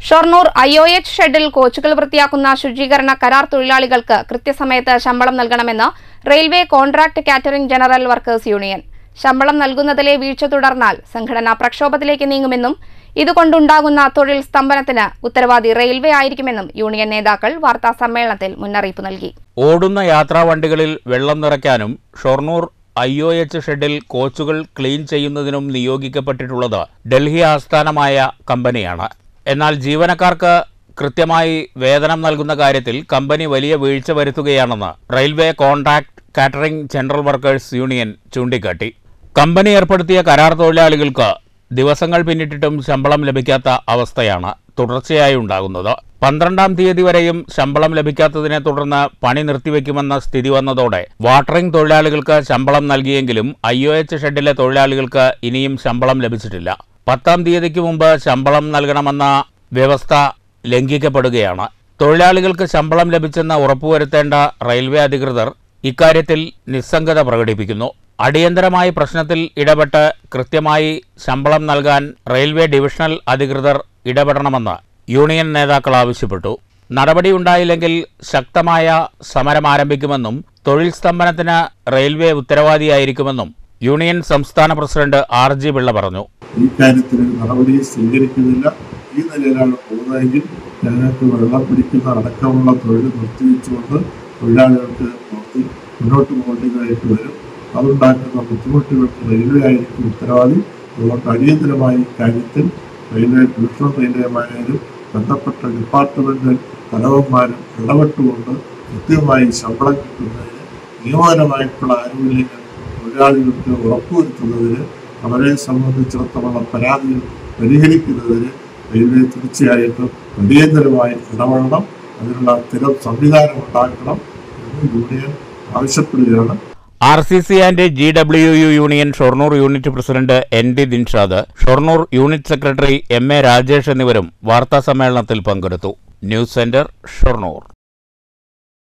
Shoranur IOH ഷെഡിൽ കോച്ചുകൾ വൃത്തിയാക്കുന്ന ശുചീകരണ കരാർ തൊഴിലാളികൾക്ക് കൃത്യസമയത്ത് ശമ്പളം നൽകണമെന്ന് railway contract catering general workers union. ശമ്പളം നൽകുന്നതിലെ വീഴ്ച തുടർന്നാൽ സംഘടന പ്രക്ഷോഭത്തിലേക്ക് നീങ്ങുമെന്നും ഇതുകൊണ്ടുണ്ടാകുന്ന തൊഴിൽ സ്തംഭനത്തിന് ഉത്തരവാദി റെയിൽവേ ആയിരിക്കുമെന്നും യൂണിയൻ നേതാക്കൾ വാർത്താസമ്മേളനത്തിൽ മുന്നറിയിപ്പ് നൽകി. ഓടുന്ന യാത്രാവണ്ടികളിൽ വെള്ളം നിറയ്ക്കാനും ഷൊർണൂർ IOH ഷെഡിൽ കോച്ചുകൾ ക്ലീൻ ചെയ്യുന്നതിനും നിയോഗിക്കപ്പെട്ടിട്ടുള്ളത് ഡൽഹി ആസ്ഥാനമായ കമ്പനിയാണ്. എന്നാൽ ജീവനക്കാർക്ക് കൃത്യമായി വേതനം നൽകുന്ന കാര്യത്തിൽ കമ്പനി വലിയ വീഴ്ച വരുത്തുകയാണെന്ന് railway contract catering general workers union ചൂണ്ടിക്കാട്ടി. കമ്പനി ഏർപ്പെടുത്തിയ കരാർ തൊഴിലാളികൾക്ക് ദിവസങ്ങൾ പിന്നിട്ടിട്ടും ശമ്പളം ലഭിക്കാത്ത അവസ്ഥയാണ് തുടർച്ചയായി ഉണ്ടാകുന്നത്. 12-ാം തീയതി വരെയും ശമ്പളം ലഭിക്കാത്തതിനെ തുടർന്ന് പണി നിർത്തിവെക്കുമെന്ന സ്ഥിതി വന്നതോടെ വാട്ടറിംഗ് തൊഴിലാളികൾക്ക് ശമ്പളം നൽകിയെങ്കിലും IOH ഷെഡിലെ തൊഴിലാളികൾക്ക് ഇനിയും ശമ്പളം ലഭിച്ചിട്ടില്ല. 10-ാം തീയതിക്ക് മുമ്പ് ശമ്പളം നൽകണമെന്ന വ്യവസ്ഥ ലംഘിക്കപ്പെടുകയാണ്. തൊഴിലാളികൾക്ക് ശമ്പളം ലഭിച്ചെന്ന് ഉറപ്പുവരുത്തേണ്ട റെയിൽവേ അധികൃതർ ഇക്കാര്യത്തിൽ നിസ്സംഗത പ്രകടിപ്പിക്കുന്നു. അടിയന്തരമായി പ്രശ്നത്തിൽ ഇടപെട്ട് കൃത്യമായി ശമ്പളം നൽകാൻ റെയിൽവേ ഡിവിഷണൽ അധികൃതർ ഇടപെടണമെന്ന് യൂണിയൻ നേതാക്കൾ ആവശ്യപ്പെട്ടു. നടപടിയുണ്ടായില്ലെങ്കിൽ ശക്തമായ സമരം ആരംഭിക്കുമെന്നും തൊഴിൽ സ്തംഭനത്തിന് റെയിൽവേ ഉത്തരവാദിയായിരിക്കുമെന്നും യൂണിയൻ സംസ്ഥാന പ്രസിഡന്റ് RG പിള്ള പറഞ്ഞു. ഈ കാര്യത്തിൽ നടപടി സ്വീകരിക്കുന്നില്ല. ഈ നിലയിലാണ് പോകുന്നതെങ്കിൽ ഞങ്ങൾക്ക് വെള്ളം പിടിക്കുന്ന അടക്കമുള്ള തൊഴിൽ നിർത്തിവെച്ചുകൊണ്ട് തൊഴിലാളികൾക്ക് മുന്നോട്ട് പോകേണ്ടതായിട്ട് വരും. അതുണ്ടാക്കുന്ന ബുദ്ധിമുട്ടുകൾക്ക് റെയിൽവേ ആയിരിക്കും ഉത്തരവാദി. അതുകൊണ്ട് അടിയന്തരമായി കാര്യത്തിൽ റെയിൽവേ ഡിവിഷണൽ റെയിൽവേമാരും ബന്ധപ്പെട്ട ഡിപ്പാർട്ട്മെന്റ് തലവന്മാരും ഇടപെട്ടുകൊണ്ട് കൃത്യമായി ശമ്പളം കിട്ടുന്നതിന് നിയമപരമായിട്ടുള്ള ആനുകൂല്യങ്ങൾ തൊഴിലാളികൾക്ക് ഉറപ്പുവരുത്തുന്നതിന് അവരെ സംബന്ധിച്ചിടത്തോളം പരാതികൾ പരിഹരിക്കുന്നതിന് റെയിൽവേ തീർച്ചയായിട്ടും അടിയന്തരമായി ഇടപെടണം. അതിനുള്ള സ്ഥിരം സംവിധാനം ഉണ്ടാക്കണം എന്ന് യൂണിയൻ ആവശ്യപ്പെടുകയാണ്. RCC and GWU union Shoranur unit president ND Dinshad, Shoranur unit secretary MA Rajesh എന്നിവരും വാർത്താസമ്മേളനത്തിൽ പങ്കെടുത്തു. News centre, Shoranur.